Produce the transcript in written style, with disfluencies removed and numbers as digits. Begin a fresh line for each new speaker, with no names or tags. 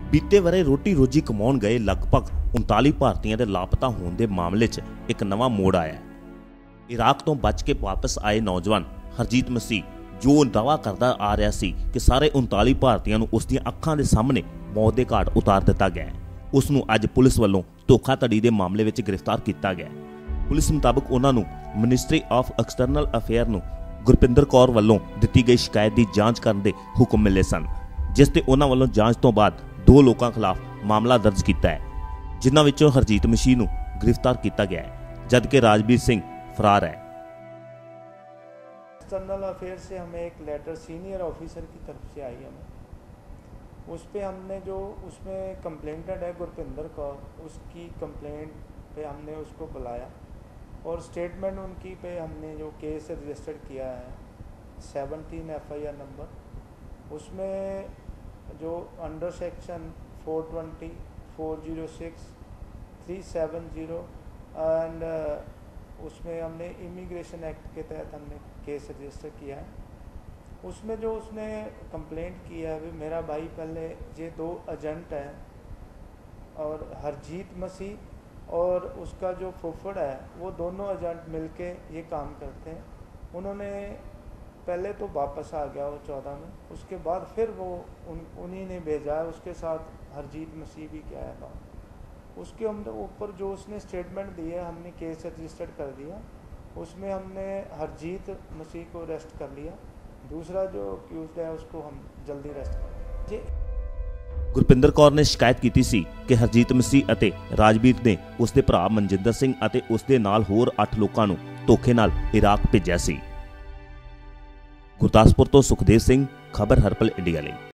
बीते वरे रोटी रोजी कमाउण गए लगभग 39 भारतीयों के लापता होने के मामले च एक नवा मोड़ आया है। इराक तो बच के वापस आए नौजवान हरजीत मसीह जो दावा करता आ रहा सी कि सारे 39 भारतीयों को उसकी अखां के सामने मौत के घाट उतार दिता गया है, उसनूं अज पुलिस वालों धोखाधड़ी के मामले में गिरफ्तार किया गया। पुलिस मुताबिक उन्होंने मिनिस्ट्री ऑफ एक्सटर्नल अफेयर नूं गुरपिंदर कौर वालों दी गई शिकायत की जांच करने के हुक्म मिले सन, जिस ते उन्हां वालों जांच तो बाद 2 लोगों खिलाफ मामला दर्ज किया है, जिन्हां विचों हरजीत मसीह नूं गिरफ्तार किया गया है, जबकि राजवीर सिंह फरार है।
एक्सटर्नल अफेयर से हमें एक लेटर सीनियर ऑफिसर की तरफ से आई हमें, उस पर हमने जो उसमें कंप्लेंटेड है गुरपिंदर कौर, उसकी कंप्लेंट पे हमने उसको बुलाया और स्टेटमेंट उनकी पे हमने जो केस रजिस्टर किया है 17 FIR नंबर, उसमें जो अंडर सेक्शन 420, 406, 370 एंड उसमें हमने इमिग्रेशन एक्ट के तहत हमने केस रजिस्टर किया है। उसमें जो उसने कंप्लेंट किया है, मेरा भाई पहले ये 2 एजेंट हैं और हरजीत मसीह और उसका जो फुफड़ है वो दोनों एजेंट मिलके ये काम करते हैं। उन्होंने पहले तो वापस आ गया वो 14 में, उसके बाद फिर वो उन्हीं ने भेजा है, उसके साथ हरजीत मसीह भी क्या है। उसके ऊपर जो उसने स्टेटमेंट दी है हमने केस रजिस्टर्ड कर दिया, उसमें हमने हरजीत मसीह को अरेस्ट कर लिया, दूसरा जो अक्यूज्ड है उसको हम जल्दी अरेस्ट करेंगे।
गुरपिंदर कौर ने शिकायत की सी कि हरजीत मसीह अते राजवीर ने उसके भरा मनजिंदर सिंह अते उसके नाल होर 8 लोगों को धोखे नाल इराक भेजा सी। गुरदासपुर तो सुखदेव सिंह, खबर हरपल इंडिया ਲਈ।